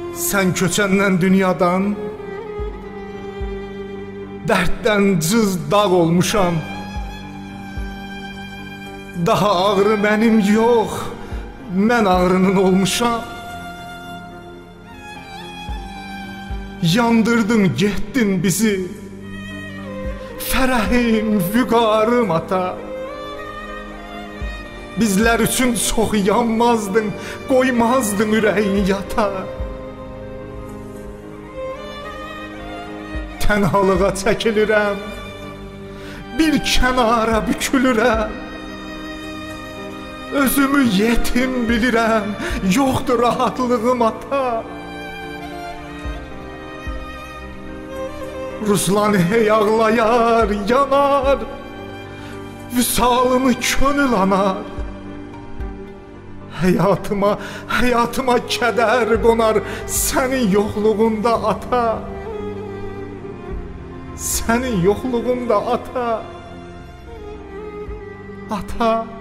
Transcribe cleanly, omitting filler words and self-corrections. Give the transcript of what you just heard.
Sen köçenden dünyadan, dertten cız dağ olmuşam. Daha ağrı benim yok, mən ağrının olmuşam. Yandırdın getdin bizi, fərəhim, vüqarım ata. Bizlər üçün çox yanmazdın, qoymazdın ürəyin yata. Tənhalığa çəkilirəm, bir kənara bükülürəm. Özümü yetim bilirəm, yoxdur rahatlığım ata. Ruslan hey ağlayar, yanar, vüsalımı könül anar. Həyatıma kədər qonar sənin yoxluğunda ata. Sənin yoxluğunda ata. Ata.